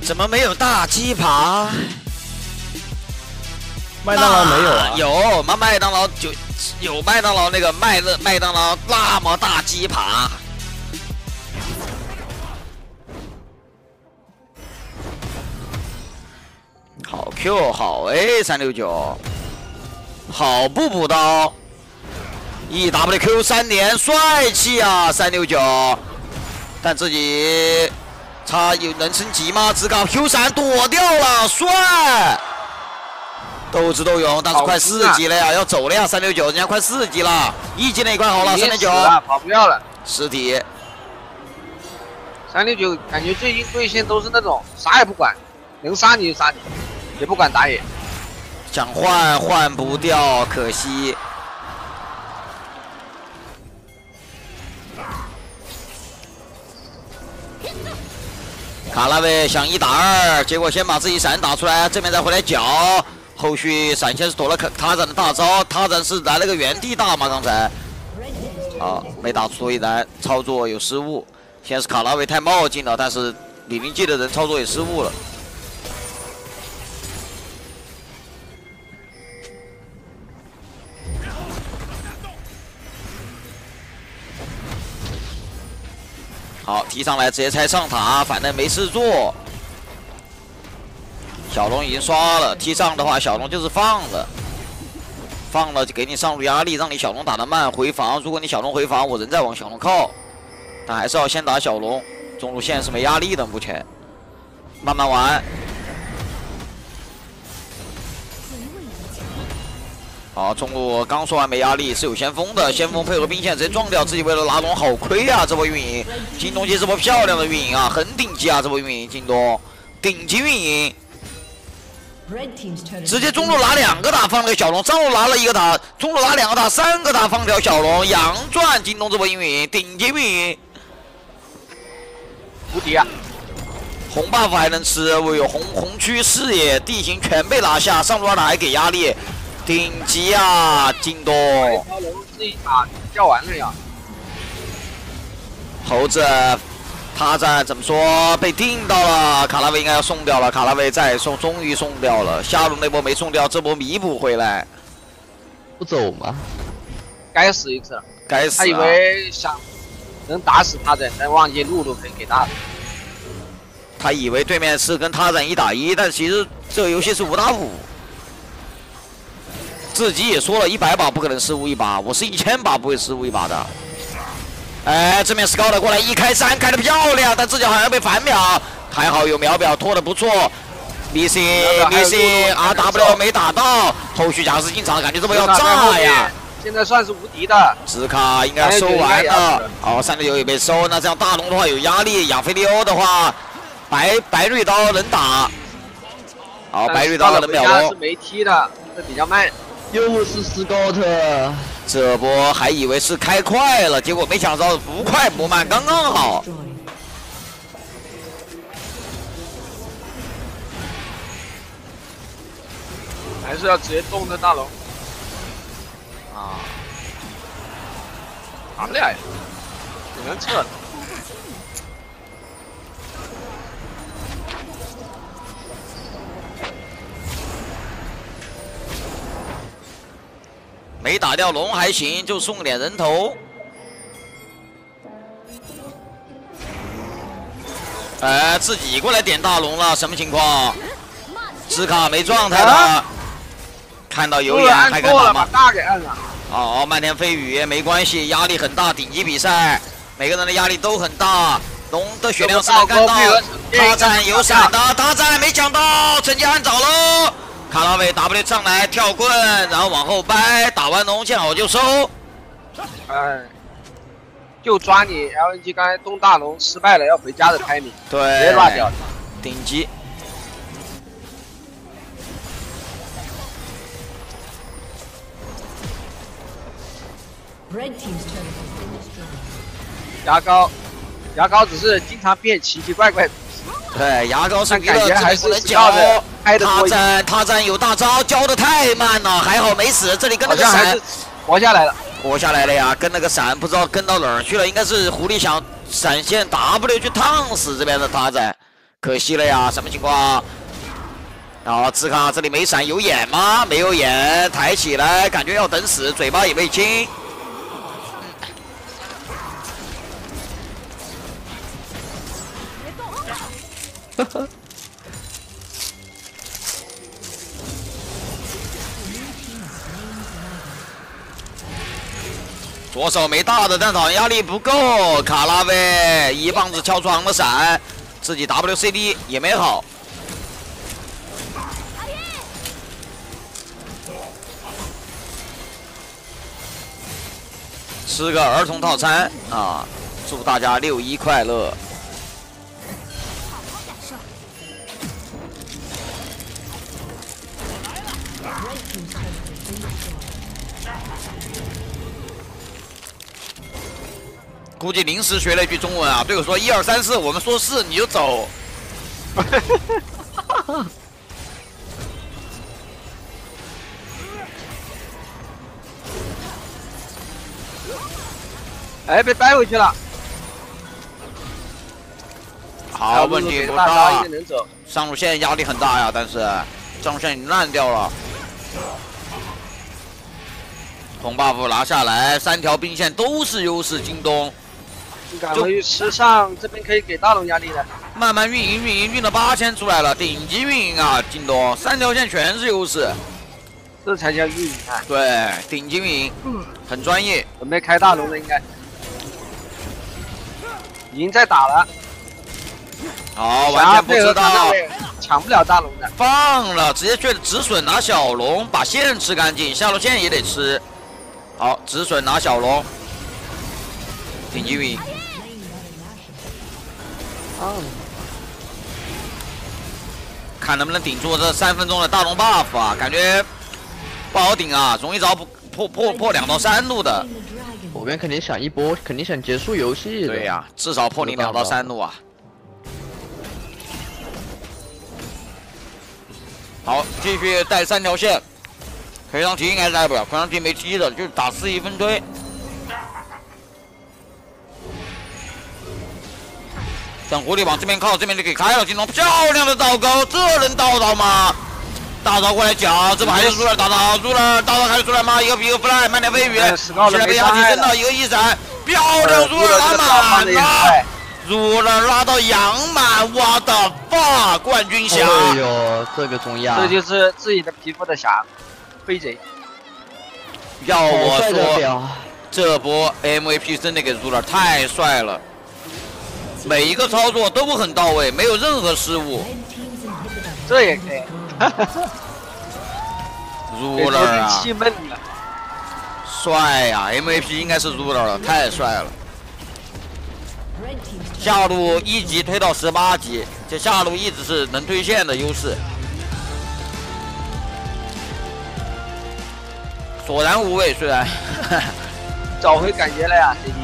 怎么没有大鸡扒？ 麦当劳没有啊？ 有，麦当劳就有麦当劳那个麦当劳那么大鸡扒。好 Q 好 A369，好步步刀，EWQ 3连帅气啊369，但自己他有能升级吗？只搞 Q3躲掉了，帅！斗智斗勇，但是快4级了呀，要走了呀369，人家快4级了，1级那一块好了369， 跑不掉了， 尸体。 369感觉最近对线都是那种啥也不管，能杀你就杀你。 也不管打野， 想换不掉，可惜。卡拉维想1打2，结果先把自己闪打出来，这边再回来搅。后续闪现是躲了塔斩的大招，塔斩是来了个原地大吗？刚才，啊，没打出，所以然操作有失误。现在是卡拉维太冒进了，但是李宁记的人操作也失误了。 好，提上来直接拆上塔，反正没事做。小龙已经刷了，踢上的话，小龙就是放了，放了就给你上路压力，让你小龙打得慢，回防。如果你小龙回防，我人在往小龙靠，但还是要先打小龙。中路线是没压力的，目前慢慢玩。好，中路刚说完没压力，是有先锋的，先锋配合兵线直接撞掉，自己为了拉龙好亏啊！这波运营，京东街这波漂亮的运营啊，很顶级啊！这波运营，京东顶级运营，直接中路拿2个塔放了小龙，上路拿了1个塔，中路拿2个塔，3个塔放条小龙，阳赚京东这波运营，顶级运营， 无敌啊！ 红 buff 还能吃，我有红区视野，地形全被拿下，上路2塔还给压力。 顶级啊，京东！ 条龙自己打叫完了呀。 猴子，他在怎么说被定到了？卡拉维应该要送掉了，卡拉维再送，终于送掉了。下路那波没送掉，这波弥补回来。 不走吗？ 该死一次了， 该死、啊！ 他以为想能打死他的，但忘记露露可以给他。 他以为对面是跟他人1打1，但其实这个游戏是5打5。 自己也说了，100把不可能失误1把，我是1000把不会失误1把的。哎，这边 Scout 过来1开3，开的漂亮，但自己好像被反秒，还好有秒表拖的不错。missing RW 没打到，后续贾斯进场，感觉这波要炸呀！ 现在算是无敌的， 兹卡应该收完了。哦，369也被收，那这样大龙的话有压力，亚菲利欧的话，白绿刀能打。好，白绿刀能秒龙。 是没踢的，这比较慢。 又是 Scout， 这波还以为是开快了，结果没想到不快不慢，刚刚好。 还是要直接动的大龙啊！ 打不了呀，只能撤了。 没打掉龙还行，就送点人头。哎，自己过来点大龙了，什么情况？兹卡没状态的，看到有眼还敢打吗？ 把大给按了。 哦，漫天飞雨没关系，压力很大，顶级比赛，每个人的压力都很大。龙的血量是能干到，他站有闪的，他站没抢到，直接按早喽。 卡拉维 W 上来跳棍，然后往后掰，打完龙见好就收。 哎，就抓你 LNG 刚才动大龙失败了，要回家的 timing， 对， 直接拉掉。 顶级。 牙膏只是经常变奇奇怪怪的。 对，牙膏是感觉还是教的， 他站有大招，教的太慢了，还好没死。这里跟那个闪活下来了， 活下来了呀！跟那个闪不知道跟到哪儿去了，应该是狐狸想闪现 W 去烫死这边的他仔， 可惜了呀，什么情况？然后志康这里没闪，有眼吗？没有眼，抬起来，感觉要等死，嘴巴也没亲。 呵呵。 左手没大的，但好像压力不够。卡拉维一棒子敲窗的闪，自己 WCD 也没好。吃个儿童套餐啊！祝大家6·1快乐！估计临时学了一句中文啊，队友说1、2、3、4，我们说4你就走。 哎，被掰回去了。 好，问题不大。上路线压力很大呀，但是上路线已经烂掉了。红 buff 拿下来，3条兵线都是优势，京东。 赶回去吃上，这边可以给大龙压力的。 慢慢运营，运了8000出来了，顶级运营啊！京东3条线全是优势， 这才叫运营啊！ 对，顶级运营，很专业。 准备开大龙了，应该已经在打了。 好，完全不知道， 抢不了大龙的， 放了，直接去止损拿小龙，把线吃干净，下路线也得吃。好，止损拿小龙，顶级运营。看能不能顶住这3分钟的大龙 buff 啊，感觉不好顶啊，容易遭破2到3路的。 左边肯定想一波，肯定想结束游戏的。 对呀，至少破你2到3路啊。好，继续带3条线，裴尚提应该带不了，裴尚提没踢的，就打4-1分推。等狐狸往这边靠，这边就可以开了。京东漂亮的倒钩，这能倒到吗？大招过来抢，这不还是输了？大招输了，大招还是出来吗？一个 fly， 慢点飞鱼，现在被压提升到一个1闪，漂亮，入了拉满了，入了拉到阳满，我的发冠军侠！ 哎呦，这个中亚， 这就是自己的皮肤的侠，飞贼。 要我说，这波 MVP 真的给入了，太帅了。每一个操作都很到位，没有任何失误。 这也可以。 ruler 啊， 气闷了。 帅呀 ！MVP 应该是 ruler 了，太帅了。下路1级推到18级，这下路一直是能推线的优势。索然无味，虽然找回感觉了呀，这